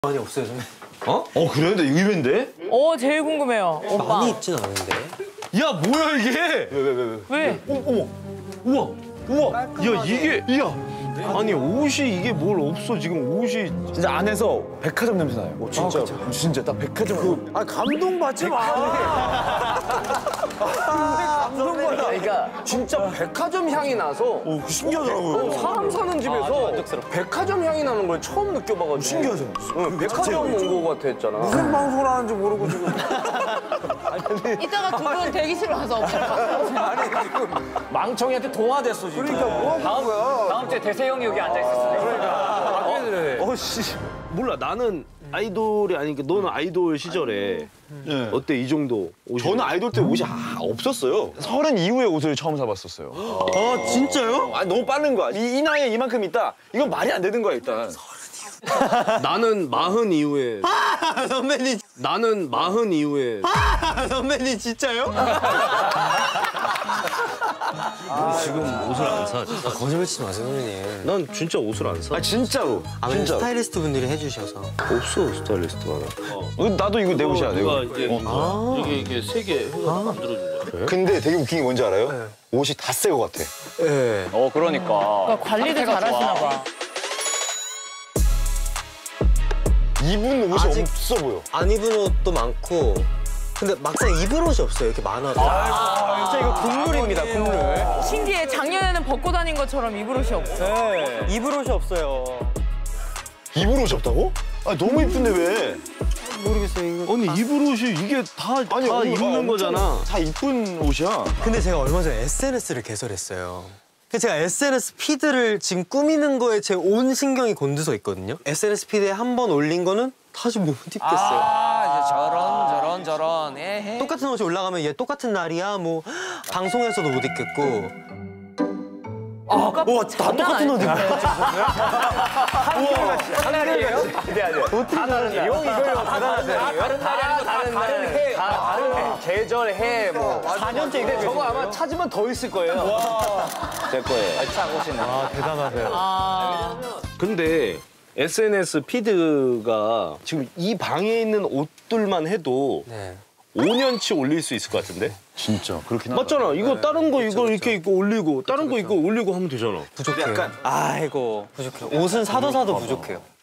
많이 없어요, 선배. 어? 그래? 근데 의외인데? 제일 궁금해요, 오빠. 많이 입진 않은데. 야, 뭐야 이게? 왜? 어머. 우와. 우와. 야, 이게. 야. 아니, 옷이 이게 뭘 없어. 지금 옷이. 진짜 안에서 백화점 냄새 나요. 진짜. 진짜 딱 백화점. 감동받지 마. 감동받아. 그러니까 진짜 백화점 향이 나서. 신기하더라고요. 사람 사는 집에서 백화점 향이 나는 걸 처음 느껴봐가지고. 신기하죠? 응, 백화점 온 거 같아 했잖아. 무슨 방송을 하는지 모르고 지금. 이따가 두 분 대기실로 가서 엎드려 봤어. 망청이한테 동화됐어 지금. 그러니까 뭐 하는 거야? 다음 주에 대세형이 여기 앉아 있었으니까. 씨. 몰라. 나는 아이돌이 아니니까 너는 아이돌 시절에 어때 이 정도 옷이? 저는 아이돌 때 옷이 없었어요. 30 이후에 옷을 처음 사봤었어요. 아, 진짜요? 아 너무 빠른 거야. 이 나이에 이만큼 있다? 이건 말이 안 되는 거야 일단. 나는 40 이후에. 선배님. 나는 40 이후에. 선배님 진짜요? 지금 옷을 안 사. 진짜. 거짓말 치지 마세요, 선배님. 난 진짜 옷을 안 사. 아 진짜로. 진짜. 스타일리스트 분들이 해주셔서. 없어 스타일리스트가. 나도 이거 내 옷이야 내 옷. 이게 세 개 해서 만들어준 거야. 근데 되게 웃긴 게 뭔지 알아요? 옷이 다 새 거 같아. 네. 그러니까. 그러니까 관리도 잘하시나 봐. 입은 옷이 없어 보여. 안 입은 옷도 많고. 근데 막상 입을 옷이 없어요. 이렇게 많아서. 진짜 이거 국룰입니다, 국룰. 신기해, 작년에는 벗고 다닌 것처럼 입을 옷이 없어. 네. 입을 옷이 없어요. 입은 옷이 없다고? 아 너무 이쁜데 왜? 모르겠어요, 이거. 아니 입을 옷이 이게 다 입는 거잖아. 다 이쁜 옷이야. 근데 제가 얼마 전에 SNS를 개설했어요. 그래서 제가 SNS 피드를 지금 꾸미는 거에 제 온 신경이 곤두서 있거든요. SNS 피드에 한 번 올린 거는 다시 못 입겠어요. 이제 저런. 에헤. 똑같은 옷이 올라가면 얘 똑같은 날이야. 뭐 방송에서도 못 입겠고. 와, 다 똑같은 옷 입고. 다른 해, 계절, 해, 뭐. 4년째 이거 저거 아마 찾으면 더 있을 거예요. 제 거예요. 대단하세요. 근데 SNS 피드가 지금 이 방에 있는 옷들만 해도 네. 5년치 올릴 수 있을 것 같은데? 진짜 그렇긴 하다. 맞잖아. 이거 다른 거 이거 이렇게 입고 올리고 다른 거 입고 올리고 하면 되잖아. 부족해요. 아이고. 부족해요. 옷은 사도 부족해요.